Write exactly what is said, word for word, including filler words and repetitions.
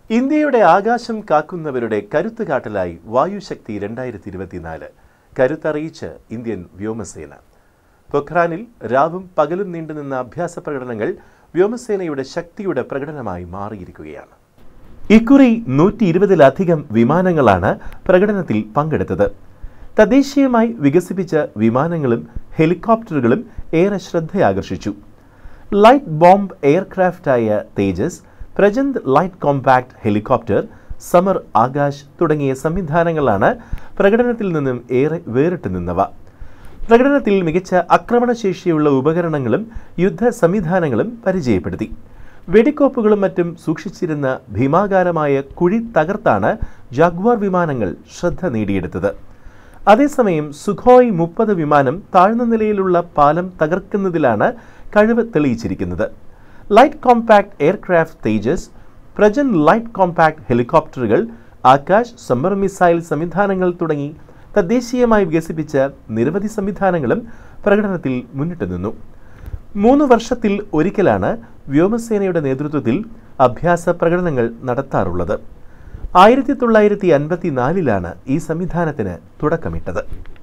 ഇന്ത്യയുടെ ആകാശം കാക്കുന്നവരുടെ കരുത്തുകാട്ടലായി വായുശക്തി രണ്ടായിരത്തി ഇരുപത്തിനാല് കരുത്തറിയിച്ച് ഇന്ത്യൻ വ്യോമസേന. പൊഖ്രാനിൽ രാവും പകലും നീണ്ടുനിന്ന അഭ്യാസ പ്രകടനങ്ങൾ വ്യോമസേനയുടെ ശക്തിയുടെ പ്രകടനമായി മാറിയിരിക്കുകയാണ്. ഇക്കുറി നൂറ്റി ഇരുപതിലധികം വിമാനങ്ങളാണ് പ്രകടനത്തിൽ പങ്കെടുത്തത്. തദ്ദേശീയമായി വികസിപ്പിച്ച വിമാനങ്ങളും ഹെലികോപ്റ്ററുകളും ഏറെ ശ്രദ്ധയാകർഷിച്ചു. ലൈറ്റ് ബോംബ് എയർക്രാഫ്റ്റായ Tejas, Prachand light compact helicopter, Samar Akash തുടങ്ങിയ സംവിധാനങ്ങളാണ് പ്രകടനത്തിൽ നിന്നും ഏറെ വേറിട്ട് നിന്നവ. പ്രകടനത്തിൽ മികച്ച ആക്രമണശേഷിയുള്ള ഉപകരണങ്ങളും യുദ്ധ സംവിധാനങ്ങളും പരിചയപ്പെടുത്തി. വെടിക്കോപ്പുകളും മറ്റും സൂക്ഷിച്ചിരുന്ന ഭീമാകാരമായ കുഴി തകർത്താണ് ജാഗ്വാർ വിമാനങ്ങൾ ശ്രദ്ധ നേടിയെടുത്തത്. അതേസമയം സുഖോയ് മുപ്പത് വിമാനം താഴ്ന്ന നിലയിലുള്ള പാലം തകർക്കുന്നതിലാണ് കഴിവ് തെളിയിച്ചിരിക്കുന്നത്. Light compact aircraft Tejas, Prachand light compact ഹെലികോപ്റ്ററുകൾ, ആകാശ്, സമ്മർ മിസൈൽ സംവിധാനങ്ങൾ തുടങ്ങി തദ്ദേശീയമായി വികസിപ്പിച്ച നിരവധി സംവിധാനങ്ങളും പ്രകടനത്തിൽ മുന്നിട്ട് നിന്നു. മൂന്ന് വർഷത്തിൽ ഒരിക്കലാണ് വ്യോമസേനയുടെ നേതൃത്വത്തിൽ അഭ്യാസ പ്രകടനങ്ങൾ നടത്താറുള്ളത്. ആയിരത്തി തൊള്ളായിരത്തി അൻപത്തിനാലിലാണ് ഈ സംവിധാനത്തിന് തുടക്കമിട്ടത്.